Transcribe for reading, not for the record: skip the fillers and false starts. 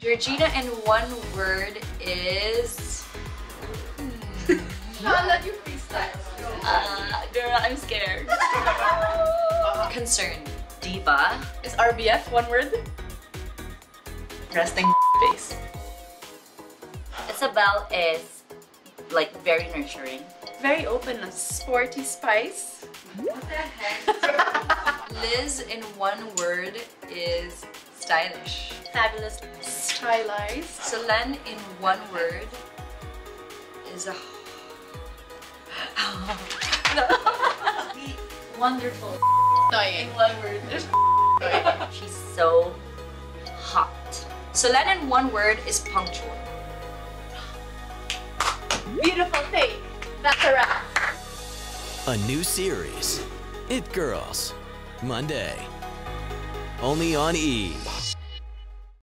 Georgina in one word is... I'll let you freestyle. Girl, I'm scared. Concerned. Diva. Is RBF one word? Resting face. Isabelle is like very nurturing. Very open and sporty spice. What the heck? Liz in one word is stylish. Fabulous. Stylized. Solenn in one word is a... Wonderful. Annoying. One word. She's so hot. Solenn in one word is punctual. Beautiful thing. That's a wrap. A new series, It Girls, Monday, only on E!